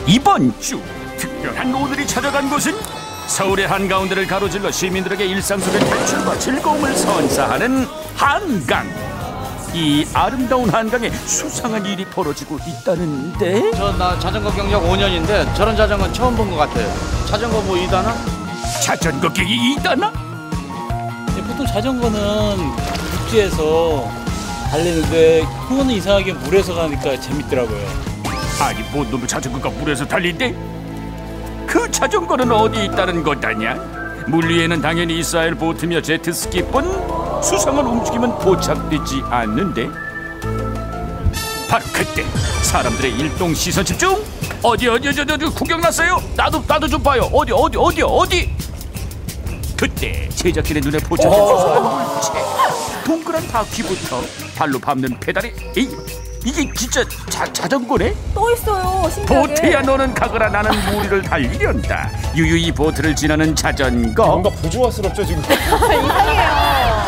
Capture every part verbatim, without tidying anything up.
이번 주 특별한 오늘이 찾아간 곳은 서울의 한가운데를 가로질러 시민들에게 일상 속의 탈출과 즐거움을 선사하는 한강. 이 아름다운 한강에 수상한 일이 벌어지고 있다는데. 저 나 자전거 경력 오 년인데 저런 자전거 처음 본 것 같아요. 자전거 뭐 이 단아? 자전거 객이 이 단아? 네, 보통 자전거는 육지에서 달리는데 그거는 이상하게 물에서 가니까 재밌더라고요. 아니 뭔 놈의 자전거가 물에서 달린대? 그 자전거는 어디 있다는 거다냐? 물 위에는 당연히 있어야 할 보트며 제트스키뿐 수상한 움직임은 포착되지 않는데. 바로 그때 사람들의 일동 시선 집중. 어디 어디 어디 어디 구경 났어요? 나도 나도 좀 봐요. 어디 어디 어디 어디? 그때 제작진의 눈에 포착된 수상한 물체. 동그란 바퀴부터 발로 밟는 페달에 에이, 이게 진짜 자, 자전거네? 또 있어요. 신기하게. 보트야 너는 가거라 나는 무리를 달리련다. 유유히 보트를 지나는 자전거. 뭔가 부조화스럽죠 지금. 이상해요.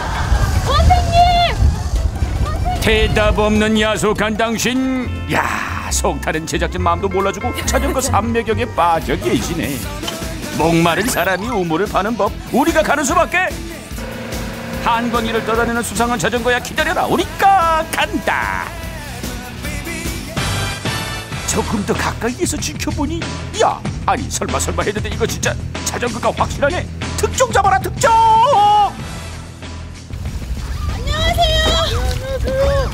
선생님! 대답 없는 야속한 당신. 야, 속타는 제작진 마음도 몰라주고 자전거 삼매경에 빠져 계시네. 목마른 사람이 우물을 파는 법 우리가 가는 수밖에. 한강위를 떠다니는 수상한 자전거야 기다려라. 우리가 간다. 조금 더 가까이에서 지켜보니 야 아니 설마 설마 했는데 이거 진짜 자전거가 확실하네. 특종 잡아라 특종. 안녕하세요. 안녕하세요.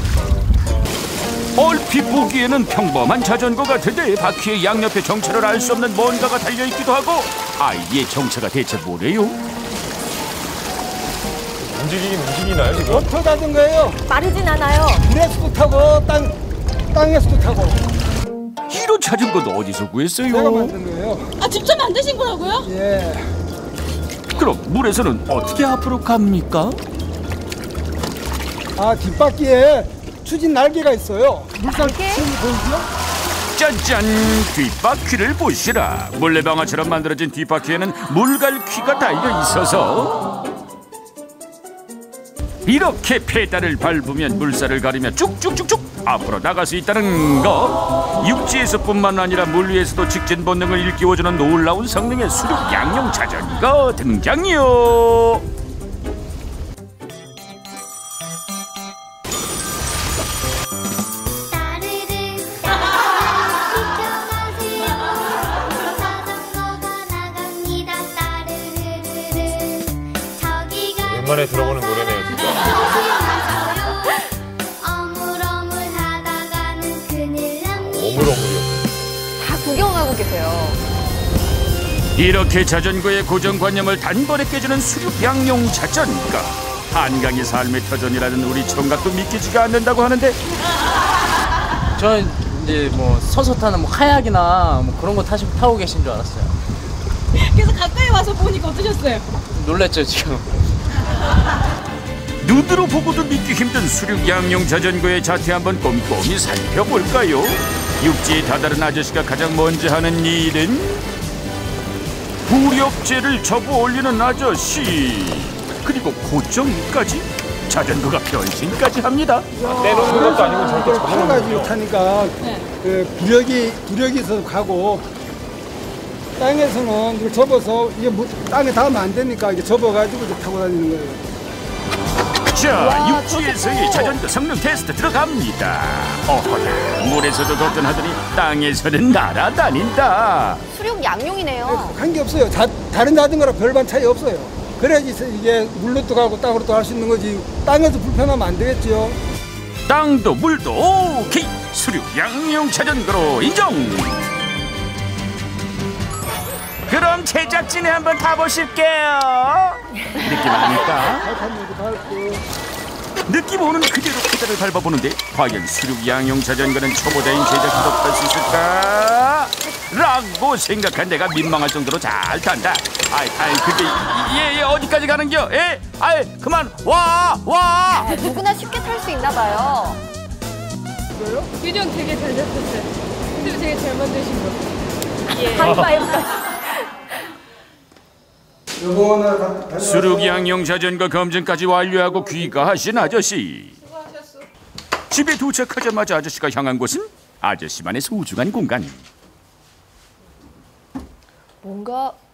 얼핏 보기에는 평범한 자전거 같은데 바퀴의 양옆에 정체를 알 수 없는 뭔가가 달려있기도 하고. 아 이게 정체가 대체 뭐래요? 움직이긴 움직이나요 지금? 모터 자전거예요. 마르진 않아요. 물에서도 타고 땅, 땅에서도 타고. 이런 자전거도 어디서 구했어요? 제가 만든 거예요. 아, 직접 만드신 거라고요? 예. 그럼 물에서는 어떻게 앞으로 갑니까? 아, 뒷바퀴에 추진 날개가 있어요. 물살 날개? 추진 보이죠? 짠짠 뒷바퀴를 보시라. 물레방아처럼 만들어진 뒷바퀴에는 물갈퀴가 달려있어서 이렇게 페달을 밟으면 물살을 가르며 쭉쭉쭉쭉 앞으로 나갈 수 있다는 거. 육지에서뿐만 아니라 물 위에서도 직진 본능을 일깨워주는 놀라운 성능의 수륙 양용 자전거 등장이요. 오랜만에 들어보는 노래네요 진짜. 어물어물이요. 다 구경하고 계세요. 이렇게 자전거의 고정관념을 단번에 깨주는 수륙 양용 자전거. 한강이 삶의 터전이라는 우리 총각도 믿기지가 않는다고 하는데. 저는 이제 뭐 서서 타는 뭐 카약이나 뭐 그런 거 타시, 타고 계신 줄 알았어요. 그래서 가까이 와서 보니까 어떠셨어요? 놀랬죠 지금. 눈으로 보고도 믿기 힘든 수륙 양용 자전거의 자태 한번 꼼꼼히 살펴볼까요? 육지에 다다른 아저씨가 가장 먼저 하는 일은 부력제를 접어 올리는 아저씨. 그리고 고정까지 자전거가 변신까지 합니다. 아, 떼놓는 것도 아니고 저렇게 한 접어놓는 가지로 거죠? 타니까 그 부력이, 부력이 있어서 가고, 땅에서는 이걸 접어서 이게 뭐, 땅에 닿으면 안 되니까 이게 접어가지고 이제 타고 다니는 거예요. 자, 육지에서의 자전거 성능 테스트 들어갑니다. 어허나, 물에서도 거뜬하더니 땅에서는 날아다닌다. 수륙 양용이네요. 한 게 없어요. 자, 다른 자전거랑 별반 차이 없어요. 그래야지 이게 물로도 가고 땅으로도 할 수 있는 거지. 땅에서 불편하면 안 되겠죠. 땅도 물도 오케이. 수륙 양용 자전거로 인정. 그럼 제작진에 한번 타보실게요. 느낌 아닐까? 발판도 밟고. 느낌 오는 그대로 페달을 밟아보는데 과연 수륙 양용 자전거는 초보자인 제작진도 탈 수 있을까? 라고 생각한 내가 민망할 정도로 잘 탄다. 아이, 아이, 근데 얘, 얘 어디까지 가는겨? 에? 아이, 그만 와, 와. 아, 누구나 쉽게 탈 수 있나 봐요. 유령 되게 잘 잡혔어요. 근데 되게 잘 만드신 거. 예. 하이파이브까지. 수륙 양용 자전거 검증까지 완료하고 귀가하신 아저씨. 집에 도착하자마자 아저씨가 향한 곳은 아저씨만의 소중한 공간. 뭔가